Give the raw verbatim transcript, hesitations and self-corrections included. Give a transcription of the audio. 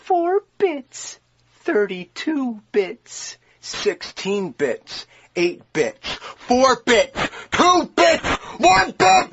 four bits, thirty-two bits, sixteen bits, eight bits, four bits, two bits, one bit!